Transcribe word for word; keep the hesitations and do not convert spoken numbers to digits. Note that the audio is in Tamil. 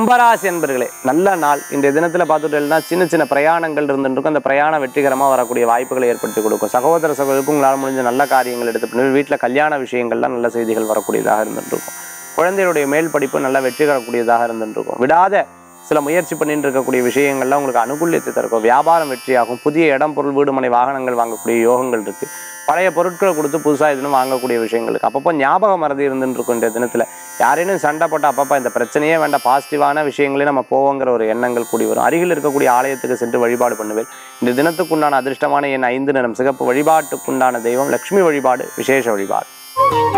கும்பராசி என்பர்களே, நல்ல நாள். இன்றைய தினத்தில் பார்த்துட்டேன்னா சின்ன சின்ன பிரயாணங்கள் இருந்துருக்கும். அந்த பிரயாணம் வெற்றிகரமாக வரக்கூடிய வாய்ப்புகளை ஏற்படுத்தி கொடுக்கும். சகோதர சகோதரருக்கும் உங்களால் முடிஞ்ச நல்ல காரியங்கள் எடுத்து வீட்டில் கல்யாண விஷயங்கள்லாம் நல்ல செய்திகள் வரக்கூடியதாக இருந்துருக்கும். குழந்தையுடைய மேல் படிப்பு நல்லா வெற்றி தரக்கூடியதாக இருந்துருக்கும். விடாத சில முயற்சி பண்ணிட்டு இருக்கக்கூடிய விஷயங்கள்லாம் உங்களுக்கு அனுகூலியத்தை தருக்கும். வியாபாரம் வெற்றியாகும். புதிய இடம், பொருள், வீடு, மனை, வாகனங்கள் வாங்கக்கூடிய யோகங்கள் இருக்குது. பழைய பொருட்களை கொடுத்து புதுசாக இதுன்னு வாங்கக்கூடிய விஷயங்களுக்கு அப்பப்போ ஞாபகம் மறதி இருந்துட்டு இருக்கும். இந்த தினத்தில் யாரேனும் சண்டை போட்டு அப்பப்போ இந்த பிரச்சனையே வேண்டாம், பாசிட்டிவான விஷயங்களே நம்ம போவோங்கிற ஒரு எண்ணங்கள் கூடி வரும். அருகில் இருக்கக்கூடிய ஆலயத்துக்கு சென்று வழிபாடு பண்ணுவேன். இந்த தினத்துக்குண்டான அதிர்ஷ்டமான என் ஐந்து நிறம் சிகப்பு. வழிபாட்டுக்குண்டான தெய்வம் லட்சுமி வழிபாடு, விசேஷ வழிபாடு.